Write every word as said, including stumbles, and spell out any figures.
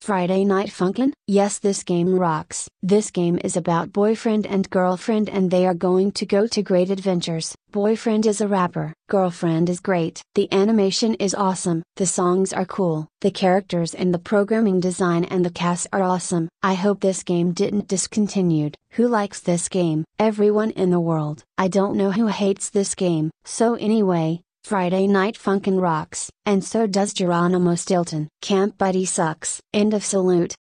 Friday Night Funkin'? Yes, this game rocks. This game is about boyfriend and girlfriend and they are going to go to great adventures. Boyfriend is a rapper, girlfriend is great. The animation is awesome, the songs are cool, the characters and the programming design and the cast are awesome. I hope this game didn't discontinued. Who likes this game? Everyone in the world. I don't know who hates this game. So anyway, Friday Night Funkin' rocks, and so does Geronimo Stilton. Camp Buddy sucks. End of salute.